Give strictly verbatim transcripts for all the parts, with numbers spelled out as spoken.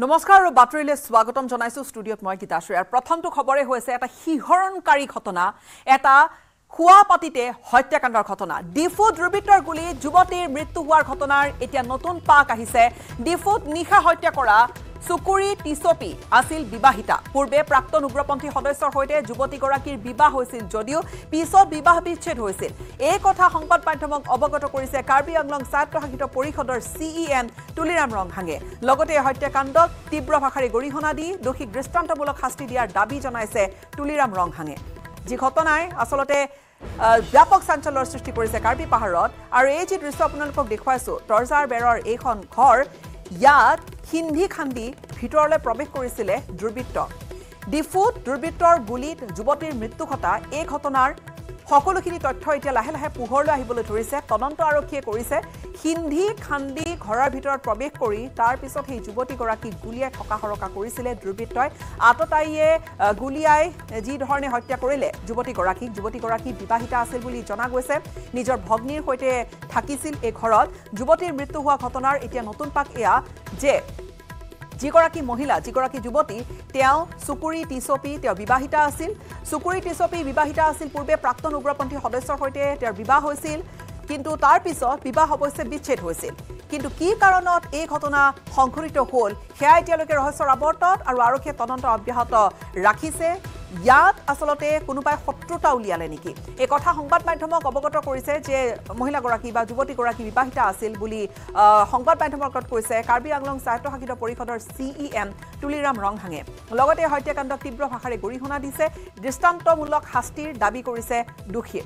নমস্কাৰ আৰু বাতৰিলৈ স্বাগতম জনাইছো ষ্টুডিঅ'ত মই গীতাশ্ৰী আৰু প্ৰথমটো খবৰে হৈছে এটা শিহৰণকাৰী ঘটনা এটা খুৱাপাতিতে হত্যাকাণ্ডৰ ঘটনা ডিফুত দুৰ্বৃত্তৰ গুলীত যুৱতীৰ মৃত্যু হোৱাৰ ঘটনাৰ এতিয়া নতুন পাক আহিছে ডিফুত নিশা হত্যা কৰা সুকুৰি টিছপি আছিল বিবাহিতা পূৰ্বে প্ৰাক্তন উগ্ৰপন্থী সদস্যৰ হৈতে যুৱতীগৰাকীৰ বিবাহ হৈছিল যদিও পিছত বিবাহ বিচ্ছেদ হৈছিল এই কথা সংবাদ মাধ্যমক অৱগত কৰিছে কাৰ্বি আংলং স্বায়ত্তশাসিত পৰিষদৰ সিইএম তুলিৰাম ৰংহাঙে লগতে হত্যাকাণ্ডক তীব্ৰ ভাষাৰে গৰিহণা দি দোষীক দৃষ্টান্তমূলক শাস্তি দিয়াৰ দাবী জনাইছে তুলিৰাম ৰংহাঙে যি ঘটনাই আসলতে ব্যাপক চাঞ্চল্যৰ সৃষ্টি কৰিছে কাৰ্বি পাহাৰত আৰু এই যি দৃশ্য আপোনালোকক দেখুৱাইছো তৰজাৰ বেৰৰ এইখন ঘৰ ইয়াত হিন্ধি খান্দি ভিতৰলৈ প্ৰৱেশ কৰিছিলে দুৰ্বৃত্ত ডিফুত দুৰ্বৃত্তৰ গুলীত যুৱতীৰ মৃত্যু ঘটা এই ঘটনাৰ সকলোখিনি তথ্য এতিয়া লাহে লাহে পোহৰলৈ আহিবলৈ ধৰিছে তদন্ত আৰক্ষীয়ে কৰিছে হিন্ধি খান্দি ঘৰৰ ভিতৰত প্ৰৱেশ কৰি তাৰ পিছত সেই যুৱতীগৰাকী গুলিয়াই থকা হৰকা কৰিছিলে দুৰ্বৃত্তই আততাইয়ে গুলিয়াই যি ধৰণে হত্যা কৰিলে যুৱতীগৰাকীক যুৱতীগৰাকী বিবাহিতা আছিল বুলি জনা গৈছে নিজৰ ভগ্নীৰ সৈতে থাকিছিল এই ঘৰত যুৱতীৰ মৃত্যু হোৱা ঘটনাৰ এতিয়া নতুন পাক এয়া যে যিগৰাকী মহিলা যিগৰাকী যুৱতী তেওঁ সুকুৰি টিছপি তেওঁ বিবাহিতা আছিল সুকুৰি টিছপি বিবাহিতা আছিল পূৰ্বে প্ৰাক্তন উগ্ৰপন্থী সদস্যৰ সৈতে তেওঁৰ বিবাহ হৈছিল কিন্তু তাৰ পিছত বিবাহ অৱশ্যে বিচ্ছেদ হৈছিল কিন্তু কি কাৰণত এই ঘটনা সংঘটিত হ'ল সেয়া এতিয়ালৈকে ৰহস্যৰ আৱৰ্তত আৰু আৰক্ষীয়ে তদন্ত অব্যাহত ৰাখিছে ইয়াত আসলতে কোনোবাই শত্ৰুতা উলিয়ালে নেকি এই কথা সংবাদ মাধ্যমক অৱগত কৰিছে যে মহিলাগৰাকী বা যুৱতীগৰাকী বিবাহিতা আছিল বুলি সংবাদ মাধ্যমৰ আগত কৈছে কাৰ্বি আংলং স্বায়ত্তশাসিত পৰিষদৰ সিইএম তুলিৰাম ৰংহাঙে লগতে হত্যাকাণ্ডক তীব্ৰ ভাষাৰে গৰিহণা দিছে দৃষ্টান্তমূলক শাস্তিৰ দাবী কৰিছে দোষীয়ে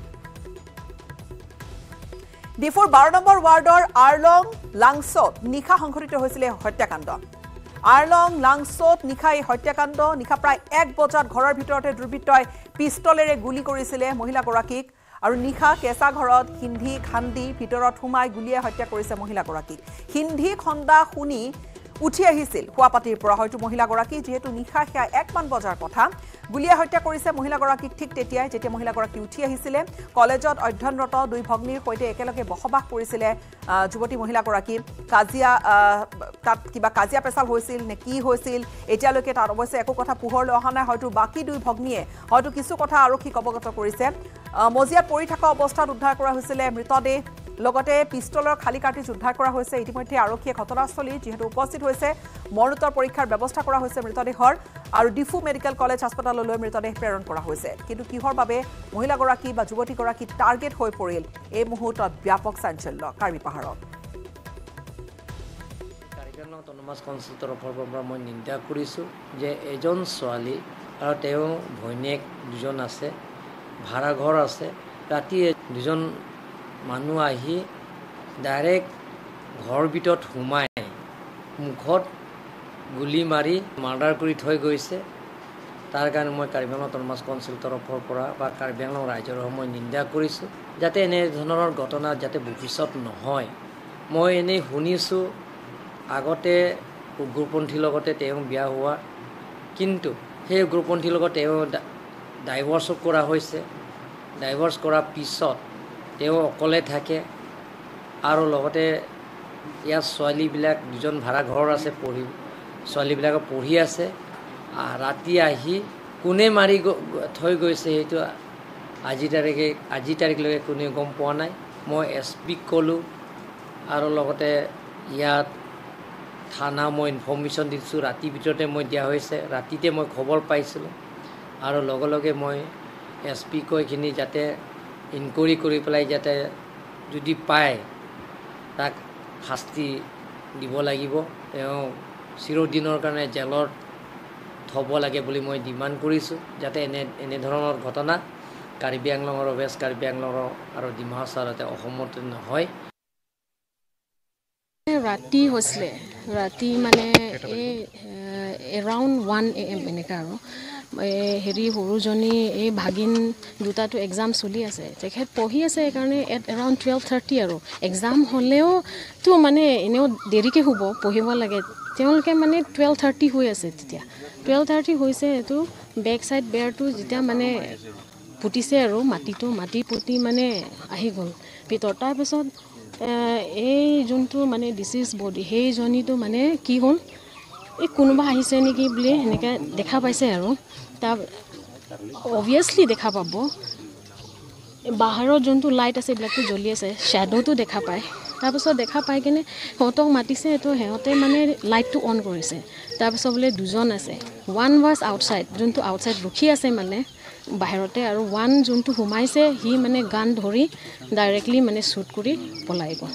ডিফুৰ বাৰ নম্বৰ ৱাৰ্ডৰ আৰলং লাংছত নিশা সংঘটিত হৈছিলে হত্যাকাণ্ড আৰলং লাংছত নিশা এই হত্যাকাণ্ড নিশা প্ৰায় এক বজাত ঘৰৰ ভিতৰতে দুৰ্বৃত্তই পিষ্টলেৰে গুলি কৰিছিলে মহিলাগৰাকীক আৰু নিশা কেঁচা ঘৰত হিন্ধি খান্দি ভিতৰত সোমাই গুলিয়াই হত্যা কৰিছে মহিলাগৰাকীক হিন্ধি খন্দা শুনি উঠি আহিছিল খুৱাপাতিৰ পৰা হয়তো মহিলাগৰাকী যিহেতু নিশা সেয়া একমান বজাৰ কথা গুলিয়াই হত্যা কৰিছে মহিলাগৰাকীক ঠিক তেতিয়াই যেতিয়া মহিলাগৰাকী উঠি আহিছিলে কলেজত অধ্যয়নৰত দুই ভগ্নীৰ সৈতে একেলগে বসবাস কৰিছিলে যুৱতী মহিলাগৰাকী কাজিয়া তাত কিবা কাজিয়া পেচাল হৈছিল নে কি হৈছিল এতিয়ালৈকে তাত অৱশ্যে একো কথা পোহৰলৈ অহা নাই হয়তো বাকী দুই ভগ্নীয়ে হয়তো কিছু কথা আৰক্ষীক অৱগত কৰিছে মজিয়াত পৰি থকা অৱস্থাত উদ্ধাৰ কৰা হৈছিলে মৃতদেহ লগতে পিষ্টলৰ খালি কাৰ্টিজ উদ্ধাৰ কৰা হৈছে ইতিমধ্যে আৰক্ষীয়ে ঘটনাস্থলীত যিহেতু উপস্থিত হৈছে মৰণোত্তৰ পৰীক্ষাৰ ব্যৱস্থা কৰা হৈছে মৃতদেহৰ আৰু ডিফু মেডিকেল কলেজ হাস্পতাললৈ মৃতদেহ প্ৰেৰণ কৰা হৈছে কিন্তু কিহৰ বাবে মহিলাগৰাকী বা যুৱতীগৰাকী টাৰ্গেট হৈ পৰিল এই মুহূৰ্তত ব্যাপক চাঞ্চল্য কাৰ্বি পাহাৰত কাৰ্বি অট'নমাছ কাউন্সিল তৰফৰ পৰা মই নিন্দা কৰিছোঁ যে এজন ছোৱালী আৰু তেওঁ ভৈনীয়েক দুজন আছে ভাড়াঘৰ আছে ৰাতি দুজন মানুহ আহি ডাইৰেক্ট ঘৰ ভিতৰত সোমাই মুখত গুলি মাৰি মাৰ্ডাৰ কৰি থৈ গৈছে তাৰ কাৰণে মই কাৰ্বি আংলং অট'নমাছ কাউন্সিল তৰফৰ পৰা বা কাৰ্বি আংলং ৰাইজৰ মই নিন্দা কৰিছোঁ যাতে এনেধৰণৰ ঘটনা যাতে ভৱিষ্যত নহয় মই এনেই শুনিছোঁ আগতে উগ্ৰপন্থীৰ লগতে তেওঁ বিয়া হোৱা কিন্তু সেই উগ্ৰপন্থীৰ লগত তেওঁ ডাইভৰ্চো কৰা হৈছে ডাইভৰ্চ কৰাৰ পিছত তেওঁ অকলে থাকে আৰু লগতে ইয়াৰ ছোৱালীবিলাক দুজন ভাড়া ঘৰ আছে পঢ়ি ছোৱালীবিলাকে পঢ়ি আছে ৰাতি আহি কোনে মাৰি থৈ গৈছে সেইটো আজি তাৰিখে আজি তাৰিখলৈকে কোনে গম পোৱা নাই মই এছ পিক ক'লোঁ আৰু লগতে ইয়াত থানা মই ইনফৰ্মেশ্যন দিছোঁ ৰাতিৰ ভিতৰতে মই দিয়া হৈছে ৰাতিতে মই খবৰ পাইছিলোঁ আৰু লগে লগে মই এছ পি কৈ এইখিনি যাতে ইনকুৱাৰী কৰি পেলাই যাতে যদি পায় তাক শাস্তি দিব লাগিব তেওঁ চিৰদিনৰ কাৰণে জেলত থ'ব লাগে বুলি মই ডিমাণ্ড কৰিছোঁ যাতে এনে এনেধৰণৰ ঘটনা কাৰ্বি আংলঙৰ ৱেষ্ট কাৰ্বি আংলঙৰ আৰু ডিমা হাছাওতে অসমত নহয় ৰাতি হৈছিলে ৰাতি মানে এই এৰাউণ্ড ওৱান এ এম এনেকুৱা আৰু হেৰি সৰুজনী এই ভাগিন দুটাটো এক্সাম চলি আছে তেখেত পঢ়ি আছে সেইকাৰণে এট এৰাউণ্ড টুৱেল্ভ থাৰ্টি আৰু এক্সাম হ'লেওতো মানে এনেও দেৰিকৈ শুব পঢ়িব লাগে তেওঁলোকে মানে টুৱেল্ভ থাৰ্টি হৈ আছে তেতিয়া টুৱেল্ভ থাৰ্টি হৈছে এইটো বেক চাইড বেৰটো যেতিয়া মানে পুতিছে আৰু মাটিটো মাটি পুতি মানে আহি গ'ল ভিতৰত তাৰপিছত এই যোনটো মানে ডিচিজ বডি সেইজনীটো মানে কি হ'ল এই কোনোবা আহিছে নেকি বুলি এনেকৈ দেখা পাইছে আৰু তাৰ অবভিয়াছলি দেখা পাব বাহিৰত যোনটো লাইট আছে এইবিলাকতো জ্বলি আছে শ্বেডোটো দেখা পায় তাৰপিছত দেখা পাই কিনে সিহঁতক মাতিছে তো সিহঁতে মানে লাইটটো অন কৰিছে তাৰপিছত বোলে দুজন আছে ওৱান ৱাজ আউটছাইড যোনটো আউটছাইড ৰখি আছে মানে বাহিৰতে আৰু ওৱান যোনটো সোমাইছে সি মানে গান ধৰি ডাইৰেক্টলি মানে শ্বুট কৰি পলাই গ'ল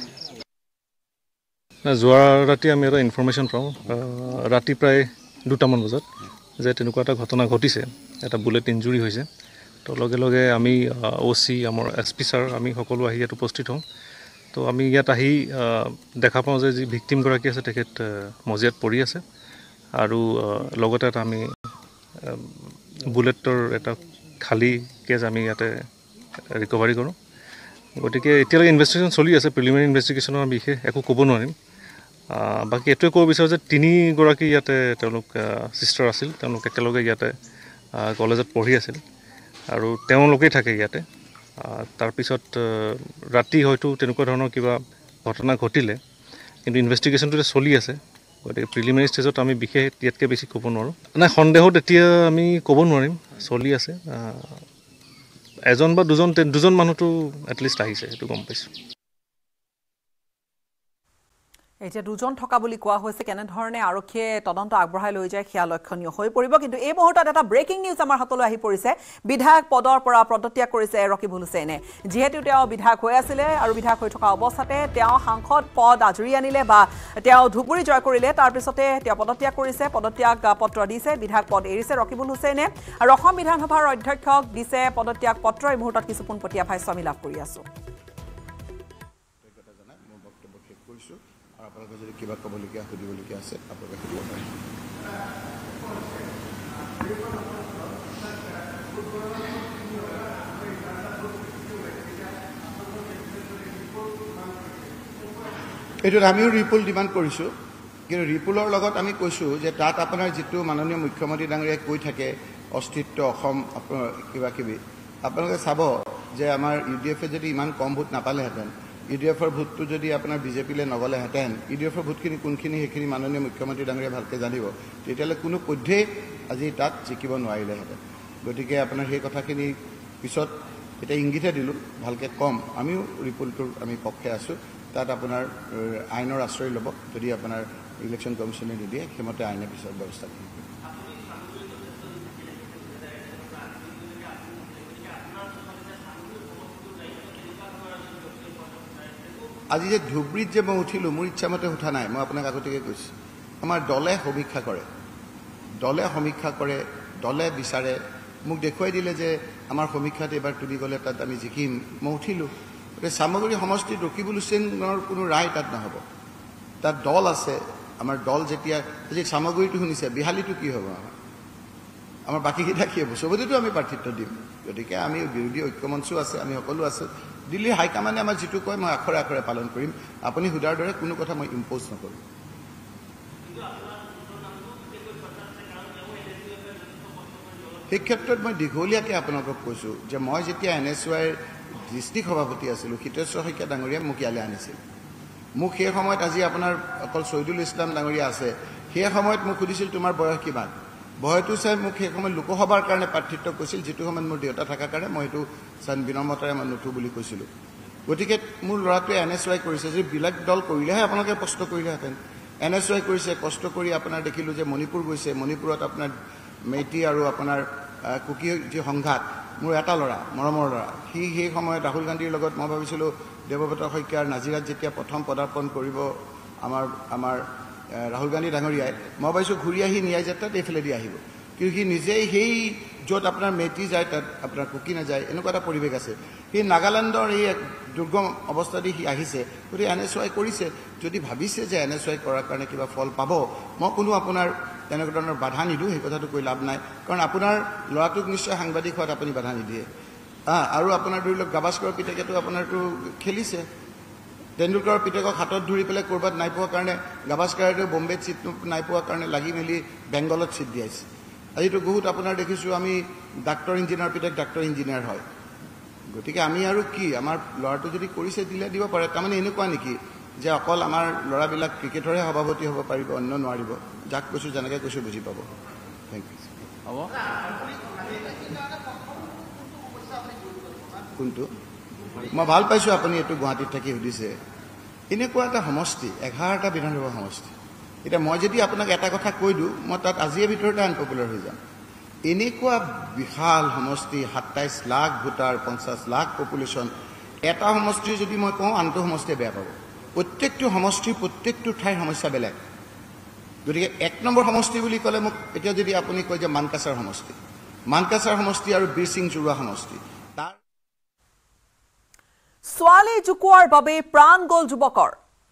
যোৱা ৰাতি আমি এটা ইনফৰমেশ্যন পাওঁ ৰাতি প্ৰায় দুটামান বজাত যে তেনেকুৱা এটা ঘটনা ঘটিছে এটা বুলেট ইঞ্জুৰি হৈছে তো লগে লগে আমি অ' চি আমাৰ এছ পি ছাৰ আমি সকলো আহি ইয়াত উপস্থিত হওঁ তো আমি ইয়াত আহি দেখা পাওঁ যে যি ভিক্টিমগৰাকী আছে তেখেত মজিয়াত পৰি আছে আৰু লগতে এটা আমি বুলেটৰ এটা খালী কেছ আমি ইয়াতে ৰিকভাৰী কৰোঁ গতিকে এতিয়ালৈকে ইনভেষ্টিগেশ্যন চলি আছে প্ৰিলিমিনাৰী ইনভেষ্টিগেশ্যনৰ আমি বিশেষ একো ক'ব নোৱাৰিম বাকী এইটোৱে ক'ব বিচাৰোঁ যে তিনিগৰাকী ইয়াতে তেওঁলোক ছিষ্টাৰ আছিল তেওঁলোক একেলগে ইয়াতে কলেজত পঢ়ি আছিল আৰু তেওঁলোকেই থাকে ইয়াতে তাৰপিছত ৰাতি হয়তো তেনেকুৱা ধৰণৰ কিবা ঘটনা ঘটিলে কিন্তু ইনভেষ্টিগেশ্যনটো চলি আছে গতিকে প্ৰিলিমিনাৰী ষ্টেজত আমি বিশেষ ইয়াতকৈ বেছি ক'ব নোৱাৰোঁ নাই সন্দেহত এতিয়া আমি ক'ব নোৱাৰিম চলি আছে এজন বা দুজন দুজন মানুহটো এটলিষ্ট আহিছে সেইটো গম পাইছোঁ এতিয়া দুজন থকা বুলি কোৱা হৈছে কেনেধৰণে আৰক্ষীয়ে তদন্ত আগবঢ়াই লৈ যায় সেয়া লক্ষণীয় হৈ পৰিব কিন্তু এই মুহূৰ্তত এটা ব্ৰেকিং নিউজ আমাৰ হাতলৈ আহি পৰিছে বিধায়ক পদৰ পৰা পদত্যাগ কৰিছে ৰকিবুল হুছেইনে যিহেতু তেওঁ বিধায়ক হৈ আছিলে আৰু বিধায়ক হৈ থকা অৱস্থাতে তেওঁ সাংসদ পদ আজৰি আনিলে বা তেওঁ ধুবুৰী জয় কৰিলে তাৰপিছতে তেওঁ পদত্যাগ কৰিছে পদত্যাগ পত্ৰ দিছে বিধায়ক পদ এৰিছে ৰকিবুল হুছেইনে আৰু অসম বিধানসভাৰ অধ্যক্ষক দিছে পদত্যাগ পত্ৰ এই মুহূৰ্তত কিছু পোনপটীয়া ভাষ্য আমি লাভ কৰি আছোঁ আপোনালোকে যদি কিবা ক'বলগীয়া সুধিবলগীয়া আছে আপোনালোকে সুধিব পাৰে এইটোত আমিও ৰিপুল ডিমাণ্ড কৰিছোঁ কিন্তু ৰিপুলৰ লগত আমি কৈছোঁ যে তাত আপোনাৰ যিটো মাননীয় মুখ্যমন্ত্ৰী ডাঙৰীয়াই কৈ থাকে অস্তিত্ব অসম আপোনাৰ কিবা কিবি আপোনালোকে চাব যে আমাৰ ইউ ডি এফে যদি ইমান কম ভোট নাপালেহেঁতেন ইউ ডি এফৰ ভোটটো যদি আপোনাৰ বিজেপিলৈ নগ'লেহেঁতেন ইউ ডি এফৰ ভোটখিনি কোনখিনি সেইখিনি মাননীয় মুখ্যমন্ত্ৰী ডাঙৰীয়াই ভালকৈ জানিব তেতিয়াহ'লে কোনো পধ্যেই আজি তাত জিকিব নোৱাৰিলেহেঁতেন গতিকে আপোনাৰ সেই কথাখিনি পিছত এতিয়া ইংগিতহে দিলোঁ ভালকৈ কম আমিও ৰিপোৰ্টটোৰ আমি পক্ষে আছোঁ তাত আপোনাৰ আইনৰ আশ্ৰয় ল'ব যদি আপোনাৰ ইলেকশ্যন কমিশ্যনে নিদিয়ে সেইমতে আইনে পিছত ব্যৱস্থা কৰিব আজি যে ধুবুৰীত যে মই উঠিলোঁ মোৰ ইচ্ছামতে উঠা নাই মই আপোনাক আগতীয়াকৈ কৈছোঁ আমাৰ দলে সমীক্ষা কৰে দলে সমীক্ষা কৰে দলে বিচাৰে মোক দেখুৱাই দিলে যে আমাৰ সমীক্ষাত এইবাৰ তুলি গ'লে তাত আমি জিকিম মই উঠিলোঁ গতিকে চামগুৰি সমষ্টিত ৰকিবুল হুছেইনৰ কোনো ৰায় তাত নহ'ব তাত দল আছে আমাৰ দল যেতিয়া আজি চামগুৰিটো শুনিছে বিহালীটো কি হ'ব আমাৰ আমাৰ বাকীকেইটা কি হ'ব চবতেতো আমি প্ৰাৰ্থিত্ব দিম গতিকে আমি বিৰোধী ঐক্যমঞ্চো আছে আমি সকলো আছোঁ দিল্লী হাইকমাণ্ডে আমাক যিটো কয় মই আখৰে আখৰে পালন কৰিম আপুনি সোধাৰ দৰে কোনো কথা মই ইম্প'জ নকৰোঁ সেই ক্ষেত্ৰত মই দীঘলীয়াকৈ আপোনালোকক কৈছোঁ যে মই যেতিয়া এন এছ ৱাইৰ ডিষ্ট্ৰিক্ট সভাপতি আছিলোঁ হিতেশ্বৰ শইকীয়া ডাঙৰীয়াই মোক ইয়ালৈ আনিছিল মোক সেই সময়ত আজি আপোনাৰ অকল ছহিদুল ইছলাম ডাঙৰীয়া আছে সেই সময়ত মোক সুধিছিল তোমাৰ বয়স কিমান বয়সটো চাই মোক সেই সময়ত লোকসভাৰ কাৰণে প্ৰাৰ্থিত্ব কৈছিল যিটো সময়ত মোৰ দেউতা থকাৰ কাৰণে মই এইটো চান বিনম্ৰতাৰে মই নুঠো বুলি কৈছিলোঁ গতিকে মোৰ ল'ৰাটোৱে এন এছ ৱাই কৰিছে যদি বেলেগ দল কৰিলেহে আপোনালোকে কষ্ট কৰিলেহেঁতেন এন এছ ৱাই কৰিছে কষ্ট কৰি আপোনাৰ দেখিলোঁ যে মণিপুৰ গৈছে মণিপুৰত আপোনাৰ মেইটি আৰু আপোনাৰ কুকি যি সংঘাত মোৰ এটা ল'ৰা মৰমৰ ল'ৰা সি সেই সময়ত ৰাহুল গান্ধীৰ লগত মই ভাবিছিলোঁ দেৱব্ৰত শইকীয়াৰ নাজিৰাত যেতিয়া প্ৰথম পদাৰ্পণ কৰিব আমাৰ আমাৰ ৰাহুল গান্ধী ডাঙৰীয়াই মই ভাবিছোঁ ঘূৰি আহি ন্যায় যাত্ৰাত এইফালেদি আহিব কিন্তু সি নিজেই সেই য'ত আপোনাৰ মেইটি যায় তাত আপোনাৰ কুকি নাযায় এনেকুৱা এটা পৰিৱেশ আছে সি নাগালেণ্ডৰ এই দুৰ্গম অৱস্থা দি সি আহিছে গতিকে এন এছ ৱাই কৰিছে যদি ভাবিছে যে এন এছ ৱাই কৰাৰ কাৰণে কিবা ফল পাব মই কোনো আপোনাৰ তেনেকুৱা ধৰণৰ বাধা নিদিওঁ সেই কথাটো কৈ লাভ নাই কাৰণ আপোনাৰ ল'ৰাটোক নিশ্চয় সাংবাদিক হোৱাত আপুনি বাধা নিদিয়ে হা আৰু আপোনাৰ ধৰি লওক গাভাস্কৰৰ পিতেকেতো আপোনাৰতো খেলিছে তেণ্ডুলকাৰৰ পিতেকক হাতত ধৰি পেলাই ক'ৰবাত নাই পোৱাৰ কাৰণে গাভাস্কাৰেতো বম্বেত ছিট নাই পোৱাৰ কাৰণে লাগি মেলি বেংগলত ছিট দিয়াইছে আজিতো বহুত আপোনাৰ দেখিছোঁ আমি ডাক্তৰ ইঞ্জিনিয়াৰ পিতেক ডাক্তৰ ইঞ্জিনিয়াৰ হয় গতিকে আমি আৰু কি আমাৰ ল'ৰাটো যদি কৰিছে দিলে দিব পাৰে তাৰমানে এনেকুৱা নেকি যে অকল আমাৰ ল'ৰাবিলাক ক্ৰিকেটৰহে সভাপতি হ'ব পাৰিব, অন্য নোৱাৰিব। যাক কৈছোঁ যেনেকৈ কৈছোঁ বুজি পাব। Thank you. হ'ব কোনটো মই ভাল পাইছোঁ আপুনি এইটো গুৱাহাটীত থাকি সুধিছে। এনেকুৱা এটা সমষ্টি, এঘাৰটা বিধানসভা সমষ্টি। এতিয়া মই যদি আপোনাক এটা কথা কৈ দিওঁ, মই তাত আজিৰ ভিতৰতে আনপপুলাৰ হৈ যাম। এনেকুৱা বিশাল সমষ্টি, সাতাইছ লাখ ভোটাৰ, পঞ্চাছ লাখ পপুলেশ্যন, এটা সমষ্টিৰ যদি মই কওঁ আনটো সমষ্টিয়ে বেয়া পাব। প্ৰত্যেকটো সমষ্টিৰ প্ৰত্যেকটো ঠাইৰ সমস্যা বেলেগ। গতিকে এক নম্বৰ সমষ্টি বুলি ক'লে মোক এতিয়া যদি আপুনি কয় যে মানকাছাৰ সমষ্টি, মানকাছাৰ সমষ্টি আৰু বীৰ সিং জোৰুৱা সমষ্টি, তাৰ ছোৱালী জুকোৱাৰ বাবে প্ৰাণ গ'ল যুৱকৰ।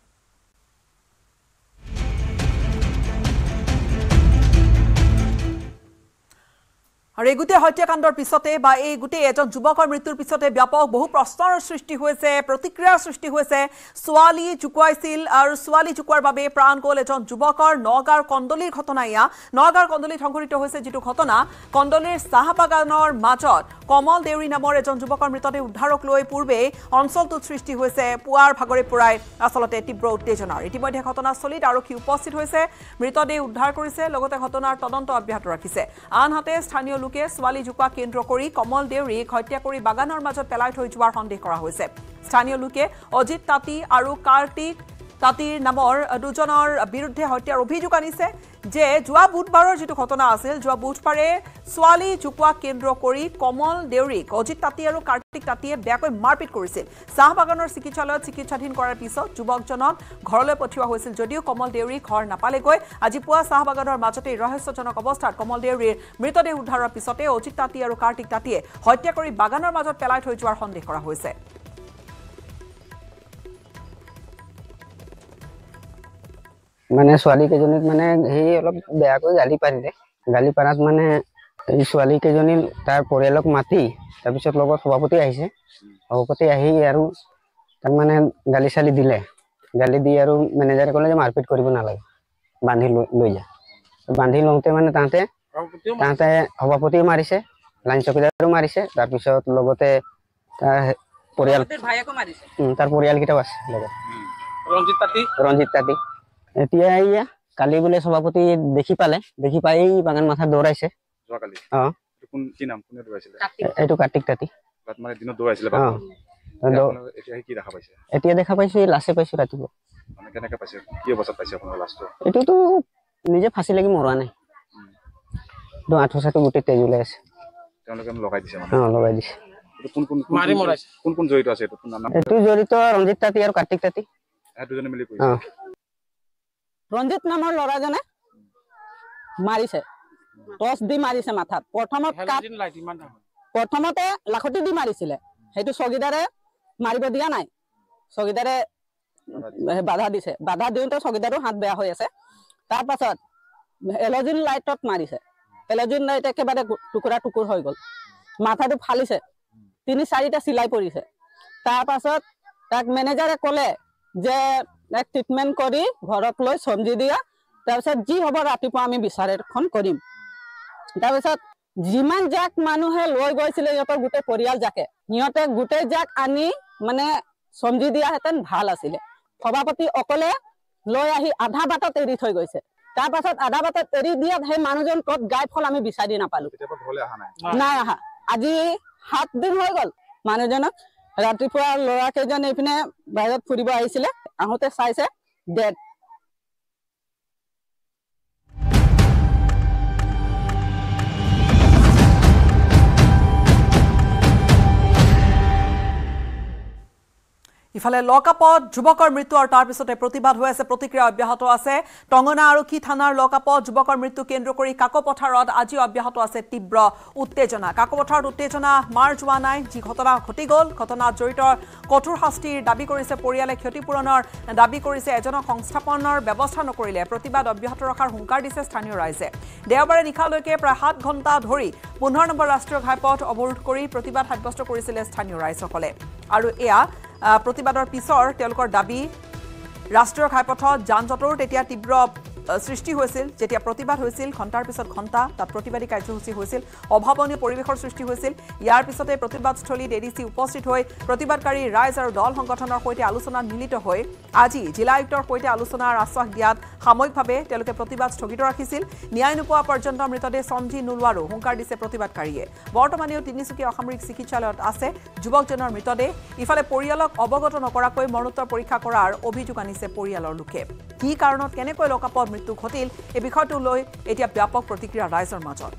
আৰু এই গোটেই হত্যাকাণ্ডৰ পিছতে বা এই গোটেই এজন যুৱকৰ মৃত্যুৰ পিছতে ব্যাপক বহু প্ৰশ্নৰ সৃষ্টি হৈছে, প্ৰতিক্ৰিয়াৰ সৃষ্টি হৈছে। ছোৱালী জুকুৱাইছিল আৰু ছোৱালী জুকোৱাৰ বাবে প্ৰাণ গ'ল এজন যুৱকৰ। নগাঁৱৰ কন্দলীৰ ঘটনা এয়া। নগাঁৱৰ কন্দলীত সংঘটিত হৈছে যিটো ঘটনা, কন্দলীৰ চাহ বাগানৰ মাজত কমল দেউৰী নামৰ এজন যুৱকৰ মৃতদেহ উদ্ধাৰক লৈ পূৰ্বেই অঞ্চলটোত সৃষ্টি হৈছে পুৱাৰ ভাগৰে পৰাই আচলতে তীব্ৰ উত্তেজনাৰ। ইতিমধ্যে ঘটনাস্থলীত আৰক্ষী উপস্থিত হৈছে, মৃতদেহ উদ্ধাৰ কৰিছে, লগতে ঘটনাৰ তদন্ত অব্যাহত ৰাখিছে। আনহাতে স্থানীয় লোকে ছোৱালী জুকুৱা কেন্দ্ৰ কৰি কমল দেউৰীক হত্যা কৰি বাগানৰ মাজত পেলাই থৈ যোৱাৰ সন্দেহ কৰা হৈছে। স্থানীয় লোকে অজিত তাঁতী আৰু কাৰ্তিক তাঁতীৰ নামৰ দুজনৰ বিৰুদ্ধে হত্যাৰ অভিযোগ আনিছে যে যোৱা বুধবাৰৰ যিটো ঘটনা আছিল, যোৱা বুধবাৰে ছোৱালী জুকুৱা কেন্দ্ৰ কৰি কমল দেউৰীক অজিত তাঁতী আৰু কাৰ্তিক তাঁতীয়ে বেয়াকৈ মাৰপিট কৰিছিল। চাহ বাগানৰ চিকিৎসালয়ত চিকিৎসাধীন কৰাৰ পিছত যুৱকজনক ঘৰলৈ পঠিওৱা হৈছিল যদিও কমল দেউৰী ঘৰ নাপালেগৈ। আজি পুৱা চাহ বাগানৰ মাজতেই ৰহস্যজনক অৱস্থাত কমল দেউৰীৰ মৃতদেহ উদ্ধাৰৰ পিছতে অজিত তাঁতী আৰু কাৰ্তিক তাঁতীয়ে হত্যা কৰি বাগানৰ মাজত পেলাই থৈ যোৱাৰ সন্দেহ কৰা হৈছে। মানে ছোৱালী কেইজনীক মানে সেই অলপ বেয়াকৈ গালি পাৰিলে। গালি পাৰাত মানে এই ছোৱালী কেইজনী তাৰ পৰিয়ালক মাতি তাৰপিছত লগত সভাপতি আহিছে। সভাপতি আহি আৰু তাক মানে গালি চালি দিলে। গালি দি আৰু মেনেজাৰে ক'লে যে মাৰপিট কৰিব নালাগে, বান্ধি লৈ লৈ যা। বান্ধি লওঁতে মানে তাহাঁতে তাহাঁতে সভাপতিও মাৰিছে, লাইন চকীদাৰো মাৰিছে, তাৰপিছত লগতে তাৰ পৰিয়াল তাৰ পৰিয়ালকেইটাও আছে লগত, ৰঞ্জিত তাঁতী ৰঞ্জিত তাঁতী। এতিয়া এয়া কালি বোলে সভাপতি দেখি পালে, দেখি পাই বাগান মাথাত দৌৰাইছে। যোৱাকালি অ কোন কি নাম কোনে দৌৰাইছিলে? এইটো কাৰ্তিক তাঁতী। মানে দিনত দৌৰাইছিলে। এতিয়া কি দেখা পাইছে? এতিয়া দেখা পাইছো লাছে পাইছো ৰাতিপুৱা। মানে কেনেকে পাইছে, কি অৱস্থাত পাইছে আপোনাৰ লাষ্টটো? এইটোতো নিজে ফাঁচি লাগি মৰা নাই, আঁঠু চাঠু গোটেই তেজ ওলাই আছে। তেওঁলোকে লগাই দিছে মানে? অ লগাই দিছে। কোন কোন মাৰি মৰাইছে? কোন কোন জড়িত আছে? এইটো জড়িত ৰঞ্জিত তাঁতী আৰু কাৰ্তিক তাঁতী, দুজনে মিলি কৰিছে। ৰঞ্জিত নামৰ ল'ৰাজনে মাৰিছে, টচ দি মাৰিছে মাথাত। প্ৰথমত প্ৰথমতে লাখতি দি মাৰিছিলে, সেইটো চকীদাৰে মাৰিব দিয়া নাই, চকীদাৰে বাধা দিছে। বাধা দিওঁতে চকীদাৰো হাত বেয়া হৈ আছে। তাৰ পাছত এলজিন লাইটত মাৰিছে, এলজিন লাইট একেবাৰে টুকুৰা টুকুৰ হৈ গ'ল, মাথাটো ফালিছে, তিনি চাৰিটা চিলাই পৰিছে। তাৰ পাছত তাক মেনেজাৰে ক'লে যে এক ট্ৰিটমেণ্ট কৰি ঘৰত লৈ চমজি দিয়া, তাৰপিছত যি হ'ব ৰাতিপুৱা আমি বিচাৰ এখন কৰিম। তাৰপিছত যিমান যাক মানুহে লৈ গৈছিলে সিহঁতৰ গোটেই পৰিয়াল যাকে, সিহঁতে গোটেই যাক আনি মানে চমজি দিয়াহেঁতেন ভাল আছিলে। সভাপতি অকলে লৈ আহি আধা বাটত এৰি থৈ গৈছে। তাৰ পাছত আধা বাটত এৰি দিয়াত সেই মানুহজন ক'ত গায়ব হ'ল আমি বিচাৰি নাপালো। নাই অহা, আজি সাত দিন হৈ গ'ল মানুহজনক। ৰাতিপুৱা ল'ৰা কেইজন এইপিনে বাহিৰত ফুৰিব আহিছিলে, আহোঁতে চাইছে ডেড। ইফালে লকআপত যুৱকৰ মৃত্যু আৰু তাৰ পিছতে প্ৰতিবাদ হৈ আছে, প্ৰতিক্ৰিয়া অব্যাহত আছে। টংগনা আৰক্ষী থানাৰ লকআপত যুৱকৰ মৃত্যু কেন্দ্ৰ কৰি কাকপথাৰত আজি অব্যাহত আছে তীব্ৰ উত্তেজনা। কাকপথাৰত উত্তেজনা মাৰ যোৱা নাই, যি ঘটনা ঘটি গ'ল, ঘটনাত জড়িত কঠোৰ শাস্তিৰ দাবী কৰিছে পৰিয়ালে, ক্ষতিপূৰণৰ দাবী কৰিছে। এজনক সংস্থাপনৰ ব্যৱস্থা নকৰিলে প্ৰতিবাদ অব্যাহত ৰখাৰ হুংকাৰ দিছে স্থানীয় ৰাইজে। দেওবাৰে নিশালৈকে প্ৰায় সাত ঘণ্টা ধৰি পোন্ধৰ নম্বৰ ৰাষ্ট্ৰীয় ঘাইপথ অৱৰোধ কৰি প্ৰতিবাদ সাব্যস্ত কৰিছিলে স্থানীয় ৰাইজসকলে। আৰু এয়া প্ৰতিবাদৰ পিছৰ তেওঁলোকৰ দাবী, ৰাষ্ট্ৰীয় ঘাইপথত যান জঁটৰ তেতিয়া তীব্ৰ সৃষ্টি হৈছিল যেতিয়া প্ৰতিবাদ হৈছিল ঘণ্টাৰ পিছত ঘণ্টা তাত প্ৰতিবাদী কাৰ্যসূচী হৈছিল অভাৱনীয় পৰিৱেশৰ সৃষ্টি হৈছিল ইয়াৰ পিছতে প্ৰতিবাদস্থলীত এডিসি উপস্থিত হৈ প্ৰতিবাদকাৰী ৰাইজ আৰু দল সংগঠনৰ সৈতে আলোচনাত মিলিত হৈ আজি জিলা আয়ুক্তৰ সৈতে আলোচনাৰ আশ্বাস দিয়াত সাময়িকভাৱে তেওঁলোকে প্ৰতিবাদ স্থগিত ৰাখিছিল ন্যায় নোপোৱা পৰ্যন্ত মৃতদেহ সমজি নোলোৱাৰো হুংকাৰ দিছে প্ৰতিবাদকাৰীয়ে বৰ্তমানেও তিনিচুকীয়া অসামৰিক চিকিৎসালয়ত আছে যুৱকজনৰ মৃতদেহ ইফালে পৰিয়ালক অৱগত নকৰাকৈ মৰণোত্তৰ পৰীক্ষা কৰাৰ অভিযোগ আনিছে পৰিয়ালৰ লোকে কি কাৰণত কেনেকৈ লোকাপত মৃত্যু ঘটিল এই বিষয়টো লৈ এতিয়া ব্যাপক প্ৰতিক্ৰিয়া ৰাইজৰ মাজত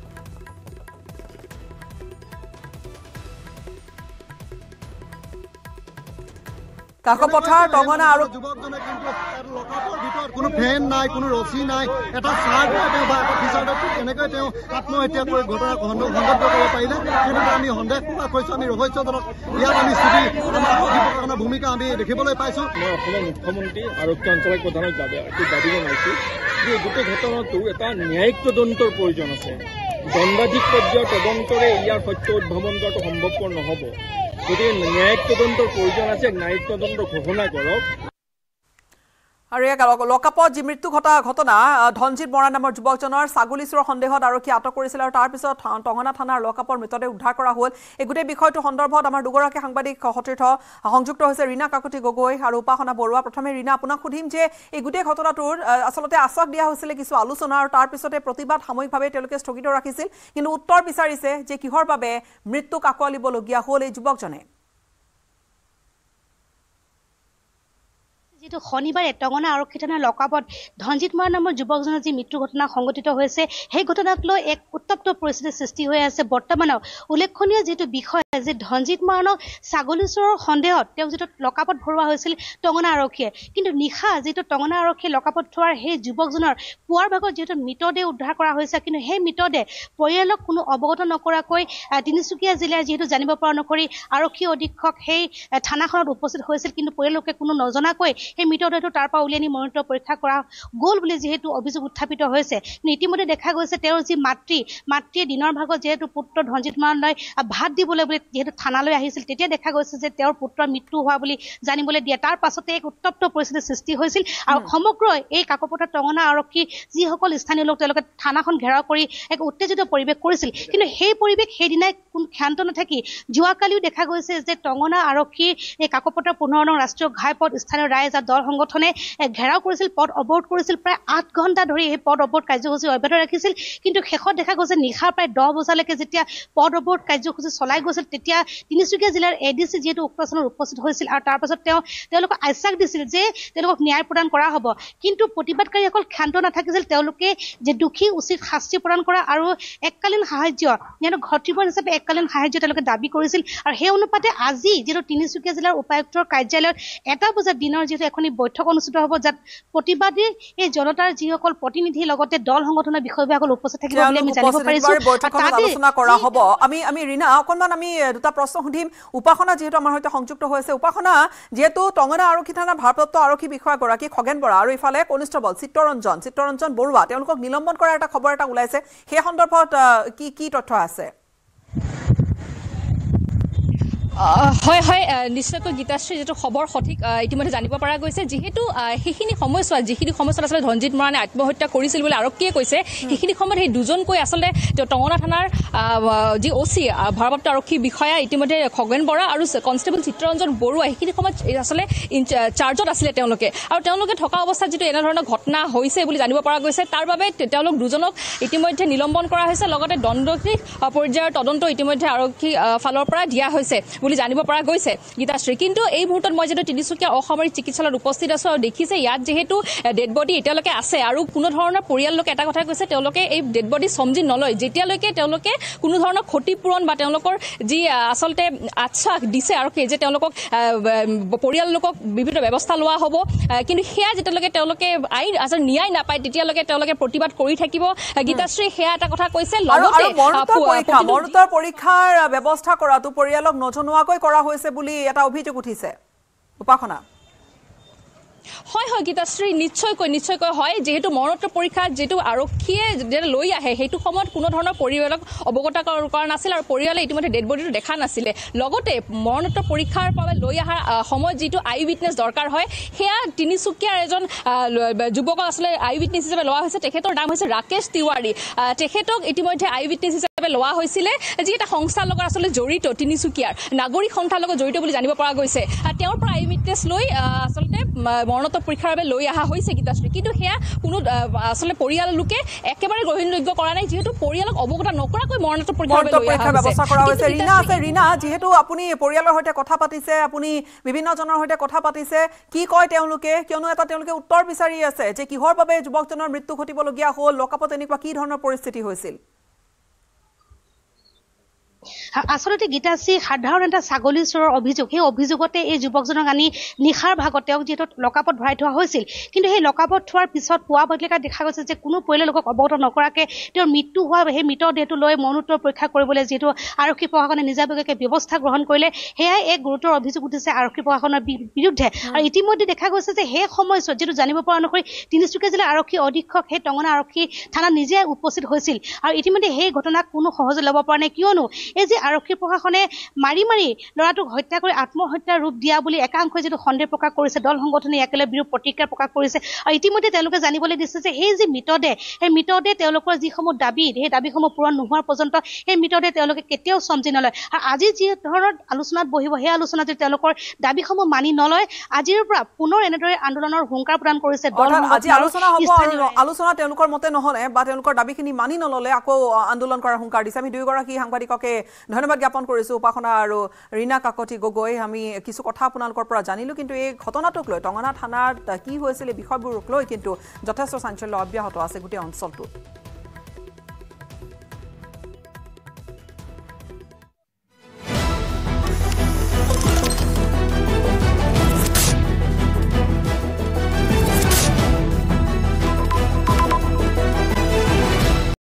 কাকপথাৰ টঙনা আৰু যুৱকজনে কিন্তু লোকাপৰ ভিতৰত কোনো ফেন নাই কোনো ৰছী নাই এটা চাৰ্ট নাই বা এটা টি-চাৰ্টত কেনেকৈ তেওঁ আত্মহত্যা কৰি ঘটনা সংঘটিত কৰিব পাৰিলে সেইটো আমি সন্দেহ প্ৰকাশ কৰিছোঁ আমি ৰহস্যজনক ইয়াত আমি স্থিতি আমাৰ অধিবক্তাজনৰ ভূমিকা আমি দেখিবলৈ পাইছোঁ মই অসমৰ মুখ্যমন্ত্ৰী আৰক্ষী আঞ্চলিক প্ৰধানক দাবী দাবী জনাইছোঁ যে গোটেই ঘটনাটো এটা ন্যায়িক তদন্তৰ প্ৰয়োজন আছে দণ্ডাধীশ পৰ্যায়ৰ তদন্তৰে ইয়াৰ সত্য উদ্ভাৱন কৰাটো সম্ভৱপৰ নহ'ব গতিকে ন্যায়িক তদন্তৰ প্ৰয়োজন আছে ন্যায়িক তদন্ত ঘোষণা কৰক আৰু এক লোকাপত যি মৃত্যু ঘটা ঘটনা ধনজিত বৰা নামৰ যুৱকজনৰ ছাগলী চোৰৰ সন্দেহত আৰক্ষী আটক কৰিছিল আৰু তাৰ পিছত টঙনা থানাৰ লোকাপৰ মৃতদেহ উদ্ধাৰ কৰা হ'ল এই গোটেই বিষয়টো সন্দৰ্ভত আমাৰ দুগৰাকী সাংবাদিক সতীৰ্থ সংযুক্ত হৈছে ৰীনা কাকতি গগৈ আৰু উপাসনা বৰুৱা প্ৰথমে ৰীনা আপোনাক সুধিম যে এই গোটেই ঘটনাটোৰ আচলতে আশ্বাস দিয়া হৈছিলে কিছু আলোচনা আৰু তাৰ পিছতে প্ৰতিবাদ সাময়িকভাৱে তেওঁলোকে স্থগিত ৰাখিছিল কিন্তু উত্তৰ বিচাৰিছে যে কিহৰ বাবে মৃত্যুক আঁকোৱালিবলগীয়া হ'ল এই যুৱকজনে যেটো শনিবাৰে টঙনা আৰক্ষী থানাৰ লকাপত ধনজিত বৰা নামৰ যুৱকজনৰ যি মৃত্যু ঘটনা সংঘটিত হৈছে সেই ঘটনাক লৈ এক উত্তপ্ত পৰিস্থিতিৰ সৃষ্টি হৈ আছে বৰ্তমানেও উল্লেখনীয় যেটো বিষয় যে ধনজিত বৰাক ছাগলী চোৰৰ সন্দেহত তেওঁ যেটো লকাপত ভৰোৱা হৈছিল টঙনা আৰক্ষীয়ে কিন্তু নিশা যেটো টঙনা আৰক্ষীয়ে লকাপত থোৱাৰ সেই যুৱকজনৰ পুৱাৰ ভাগত যেটো মৃতদেহ উদ্ধাৰ কৰা হৈছে কিন্তু সেই মৃতদেহ পৰিয়ালক কোনো অৱগত নকৰাকৈ তিনিচুকীয়া জিলাৰ যেটো জানিব পৰা অনুসৰি আৰক্ষী অধীক্ষক সেই থানাখনত উপস্থিত হৈছিল কিন্তু পৰিয়ালকে কোনো নজনাকৈ সেই মৃতদেহটো তাৰ পৰা উলিয়াই নি মৰণোত্তৰ পৰীক্ষা কৰা গ'ল বুলি যেহেতু অভিযোগ উত্থাপিত হৈছে ইতিমধ্যে দেখা গৈছে তেওঁৰ যি মাতৃ মাতৃয়ে দিনৰ ভাগত যেহেতু পুত্ৰ ধনজিত বৰালৈ ভাত দিবলৈ বুলি যেহেতু থানালৈ আহিছিল তেতিয়া দেখা গৈছে যে তেওঁৰ পুত্ৰৰ মৃত্যু হোৱা বুলি জানিবলৈ দিয়ে তাৰ পাছতে এক উত্তপ্ত পৰিস্থিতিৰ সৃষ্টি হৈছিল আৰু সমগ্ৰ এই কাকপথাৰ টঙনা আৰক্ষী যিসকল স্থানীয় লোক তেওঁলোকে থানাখন ঘেৰাও কৰি এক উত্তেজিত পৰিৱেশ কৰিছিল কিন্তু সেই পৰিৱেশ সেইদিনাই কোনো ক্ষান্ত নাথাকি যোৱাকালিও দেখা গৈছে যে টঙনা আৰক্ষী এই কাকপথাৰ পোন্ধৰ নং ৰাষ্ট্ৰীয় ঘাইপথ স্থানীয় ৰাইজ দল সংগঠনে ঘেৰাও কৰিছিল পথ অৱৰোধ কৰিছিল প্ৰায় আঠ ঘণ্টা ধৰি এই পথ অৱৰোধ কাৰ্যসূচী অব্যাহত ৰাখিছিল কিন্তু শেষত দেখা গৈছে নিশা প্ৰায় দহ বজালৈকে যেতিয়া পথ অৱৰোধ কাৰ্যসূচী চলাই গৈছিল তেতিয়া তিনিচুকীয়া জিলাৰ এডিসি যিহেতু উক্ত স্থানত উপস্থিত হৈছিল আৰু তাৰ পাছত তেওঁ তেওঁলোকক আশ্বাস দিছিল যে তেওঁলোকক ন্যায় প্ৰদান কৰা হ'ব কিন্তু প্ৰতিবাদকাৰীসকল ক্ষান্ত নাথাকিছিল তেওঁলোকে যে দোষী উচিত শাস্তি প্ৰদান কৰা আৰু এককালীন সাহায্য যেন ঘটিবৰ হিচাপে এককালীন সাহায্য তেওঁলোকে দাবী কৰিছিল আৰু সেই অনুপাতে আজি যিটো তিনিচুকীয়া জিলাৰ উপায়ুক্তৰ কাৰ্যালয়ত এটা বজাত দিনৰ যিটো এখনি বৈঠক অনুষ্ঠিত হ'ব যাত প্ৰতিবাদী এই জনতাৰ যিসকল প্ৰতিনিধি লগতে দল সংগঠনৰ বিষয়সকল উপস্থিত থাকিব বুলি আমি জানিব পাৰিছো বৈঠকত আলোচনা কৰা হ'ব আমি আমি ৰীনা অকনমান আমি দুটা প্ৰশ্ন সুধিম উপাসনা যেহেতু আমাৰ সৈতে সংযুক্ত হৈছে উপাসনা যেহেতু টঙনা আৰক্ষী থানাৰ ভাৰপ্ৰাপ্ত আৰক্ষী বিষয়াগৰাকী খগেন বৰা আৰু ইফালে কনিষ্টবল চিত্ৰৰঞ্জন চিত্ৰৰঞ্জন বৰুৱা তেওঁলোকক নিলম্বন কৰাৰ এটা খবৰ এটা ওলাইছে সেই সন্দৰ্ভত কি কি তথ্য আছে হয় হয় নিশ্চয়কৈ গীতাশ্ৰী যেটো খবৰ সঠিক ইতিমধ্যে জানিব পৰা গৈছে যেহেতু সেইখিনি সময়ছোৱাত যিখিনি সময়ছোৱাত আচলতে ধনজিত বৰাই আত্মহত্যা কৰিছিল বুলি আৰক্ষীয়ে কৈছে সেইখিনি সময়ত সেই দুজনকৈ আচলতে টঙনা থানাৰ যি অচি ভাৰপ্ৰাপ্ত আৰক্ষী বিষয়া ইতিমধ্যে খগেন বৰা আৰু কনষ্টেবল চিত্ৰৰঞ্জন বৰুৱা সেইখিনি সময়ত আচলতে চাৰ্জত আছিলে তেওঁলোকে আৰু তেওঁলোকে থকা অৱস্থাত যিটো এনেধৰণৰ ঘটনা হৈছে বুলি জানিব পৰা গৈছে তাৰ বাবে তেওঁলোক দুজনক ইতিমধ্যে নিলম্বন কৰা হৈছে লগতে দণ্ডাধীশ পৰ্যায়ৰ তদন্ত ইতিমধ্যে আৰক্ষী ফালৰ পৰা দিয়া হৈছে বুলি জানিব পৰা গৈছে গীতাশ্ৰী কিন্তু এই মুহূৰ্তত মই যেটো তিনিচুকীয়া অসামৰিক চিকিৎসালয়ত উপস্থিত আছো আৰু দেখিছে ইয়াত যেহেতু ডেড বডি এতিয়ালৈকে আছে আৰু কোনো ধৰণৰ পৰিয়াল লোকে এটা কথা কৈছে তেওঁলোকে এই ডেড বডি সমজি নলয় যেতিয়ালৈকে তেওঁলোকে কোনো ধৰণৰ ক্ষতিপূৰণ বা তেওঁলোকৰ যি আচলতে আশ্বাস দিছে আৰু যে তেওঁলোকক পৰিয়াল লোকক বিভিন্ন ব্যৱস্থা লোৱা হ'ব কিন্তু সেয়া যেতিয়ালৈকে তেওঁলোকে আইন আচলতে ন্যায় নাপায় তেতিয়ালৈকে তেওঁলোকে প্ৰতিবাদ কৰি থাকিব গীতাশ্ৰী সেয়া এটা কথা কৈছে লগতে মৰণোত্তৰ পৰীক্ষাৰ ব্যৱস্থা কৰাটো পৰিয়ালক নজনোৱাকৈ কৰা হৈছে বুলি এটা অভিযোগ উঠিছে উপাসনা হয় হয় গীতাশ্ৰী নিশ্চয়কৈ নিশ্চয়কৈ হয় যিহেতু মৰণোত্তৰ পৰীক্ষা যিটো আৰক্ষীয়ে যেতিয়া লৈ আহে সেইটো সময়ত কোনো ধৰণৰ পৰিয়ালক অৱগত কৰা নাছিল আৰু পৰিয়ালে ইতিমধ্যে ডেড বডিটো দেখা নাছিলে লগতে মৰণোত্তৰ পৰীক্ষাৰ বাবে লৈ অহাৰ সময়ত যিটো আই উইটনেছ দৰকাৰ হয় সেয়া তিনিচুকীয়াৰ এজন যুৱকক আচলতে আই উইটনেছ হিচাপে লোৱা হৈছে তেখেতৰ নাম হৈছে ৰাকেশ তিৱাৰী তেখেতক ইতিমধ্যে আই উইটনেছ হিচাপে লোৱা হৈছিলে যি এটা সংস্থাৰ লগত আচলতে জড়িত তিনিচুকীয়াৰ নাগৰিক সংস্থাৰ লগত জড়িত বুলি জানিব পৰা গৈছে তেওঁৰ পৰা আই উইটনেছ লৈ আচলতে মৰণোত্তৰ পৰীক্ষাৰ বাবে লৈ অহা হৈছে গীতাশ্ৰী কিন্তু সেয়া কোনো আচলতে পৰিয়াল লোকে একেবাৰে গ্ৰহণযোগ্য কৰা নাই যিহেতু পৰিয়ালক অৱগত নকৰাকৈ মৰণোত্তৰ পৰীক্ষাৰ ব্যৱস্থা কৰা হৈছে ৰীনা আছে ৰীনা যিহেতু আপুনি পৰিয়ালৰ সৈতে কথা পাতিছে আপুনি বিভিন্নজনৰ সৈতে কথা পাতিছে কি কয় তেওঁলোকে কিয়নো এটা তেওঁলোকে উত্তৰ বিচাৰি আছে যে কিহৰ বাবে যুৱকজনৰ মৃত্যু ঘটিবলগীয়া হ'ল লকআপত এনেকুৱা কি ধৰণৰ পৰিস্থিতি হৈছিল আচলতে গীতাশ্ৰী সাধাৰণ এটা ছাগলী চোৰৰ অভিযোগ সেই অভিযোগতে এই যুৱকজনক আনি নিশাৰ ভাগত তেওঁক যিহেতু লকআপত ভৰাই থোৱা হৈছিল কিন্তু সেই লকআপত থোৱাৰ পিছত পুৱা বৈতলিকা দেখা গৈছে যে কোনো পৰিয়ালৰ লোকক অৱগত নকৰাকৈ তেওঁৰ মৃত্যু হোৱা সেই মৃতদেহটো লৈ মৰণোত্তৰ পৰীক্ষা কৰিবলৈ যিহেতু আৰক্ষী প্ৰশাসনে নিজাববীয়াকৈ ব্যৱস্থা গ্ৰহণ কৰিলে সেয়াই এক গুৰুতৰ অভিযোগ উঠিছে আৰক্ষী প্ৰশাসনৰ বিৰুদ্ধে আৰু ইতিমধ্যে দেখা গৈছে যে সেই সময়ছোৱাত যিটো জানিব পৰা অনুসৰি তিনিচুকীয়া জিলা আৰক্ষী অধীক্ষক সেই টঙনা আৰক্ষী থানাত নিজে উপস্থিত হৈছিল আৰু ইতিমধ্যে সেই ঘটনাক কোনো সহজে ল'ব পৰা নাই কিয়নো এই যে আৰক্ষী প্ৰশাসনে মাৰি মাৰি ল'ৰাটোক হত্যা কৰি আত্মহত্যাৰ ৰূপ দিয়া বুলি একাংশই যিটো সন্দেহ প্ৰকাশ কৰিছে দল সংগঠনে একেলগে বিৰোধ প্ৰতিক্ৰিয়া প্ৰকাশ কৰিছে আৰু ইতিমধ্যে তেওঁলোকে জানিবলৈ দিছে যে সেই যি মৃতদেহ সেই মৃতদেহ তেওঁলোকৰ যিসমূহ দাবী সেই দাবীসমূহ পূৰণ নোহোৱাৰ পৰ্যন্ত সেই মৃতদেহ তেওঁলোকে কেতিয়াও চমজি নলয় আৰু আজি যি ধৰণৰ আলোচনাত বহিব সেই আলোচনাত যদি তেওঁলোকৰ দাবীসমূহ মানি নলয় আজিৰ পৰা পুনৰ এনেদৰে আন্দোলনৰ হুংকাৰ প্ৰদান কৰিছে দল আজি আলোচনা হ'ব আলোচনা তেওঁলোকৰ মতে নহলে বা তেওঁলোকৰ দাবীখিনি মানি নললে আকৌ আন্দোলন কৰাৰ হুংকাৰ দিছে আমি দুয়োগৰাকী সাংবাদিককে ধন্যবাদ জ্ঞাপন কৰিছো উপাসনা আৰু ৰীনা কাকতি গগৈ আমি কিছু কথা আপোনালোকৰ পৰা জানিলো কিন্তু এই ঘটনাটোক লৈ টঙনা থানাত কি হৈছিল এই বিষয়বোৰক লৈ কিন্তু যথেষ্ট চাঞ্চল্য অব্যাহত আছে গোটেই অঞ্চলটোত